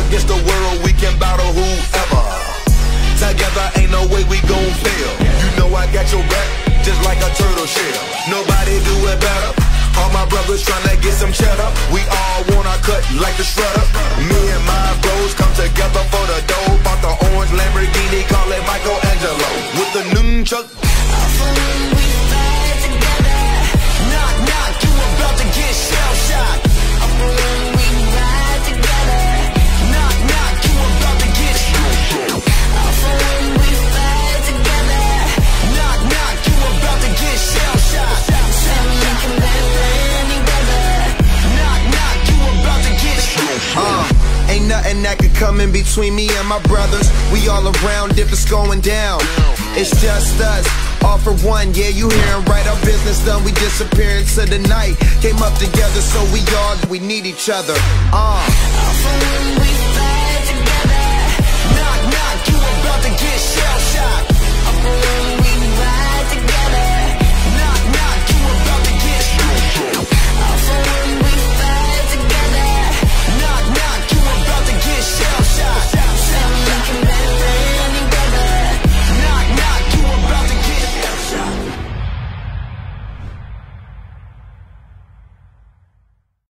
against the world, we can battle whoever. Together ain't no way we gon' fail. You know I got your back, just like a turtle shell. Nobody do it better. All my brothers tryna get some cheddar. We all want our cut like the shredder. Me and my bros come together for the dough. Bought the orange Lamborghini, call it Michelangelo. With the nunchuck. We fight together. Knock, knock, you about to get shell-shocked. We ride together. Knock, knock, you about to get shell-shocked. We fight together. Knock, knock, you about to get shell-shocked. We can better any weather. Knock, knock, you about to get shell-shocked. Ain't nothing that could come in between me and my brothers. We all around if it's going down. It's just us, all for one, yeah, you hearin' right. Our business done, we disappear into the night. Came up together, so we need each other.